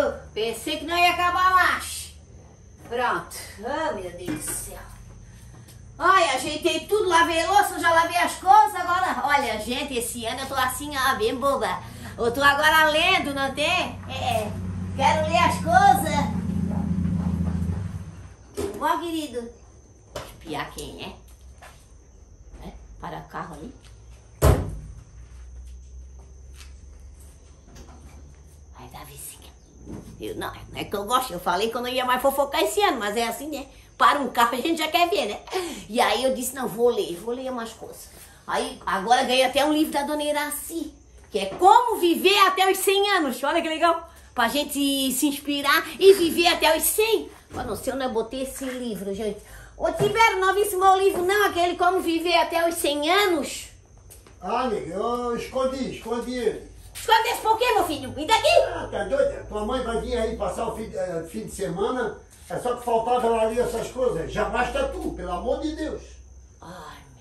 Pensei que não ia acabar mais. Pronto. Oh, meu Deus do céu. Ai, ajeitei tudo, lavei a louça, já lavei as coisas, agora... Olha, gente, esse ano eu tô assim, ó, bem boba. Eu tô agora lendo, não tem? Quero ler as coisas. Ó, querido. Espiar quem é? Para o carro ali. Vai dar vizinha. Não é que eu gosto, eu falei que eu não ia mais fofocar esse ano, mas é assim, né? Para um carro a gente já quer ver, né? E aí eu disse, não, vou ler umas coisas. Aí, agora ganhei até um livro da Dona Iraci, que é Como Viver Até os 100 Anos. Olha que legal. Pra gente se inspirar e viver até os 100. Mas não sei onde eu botei esse livro, gente. Ô, Tibério, não vi esse meu livro, não. Aquele Como Viver Até os 100 Anos. Ah, nega, eu escondi ele. Esconde esse por quê, meu filho? E daqui? Ah, tá doida? Tua mãe vai vir aí passar o fim de semana. É só que faltava ela ali essas coisas. Já basta tu, pelo amor de Deus. Ai,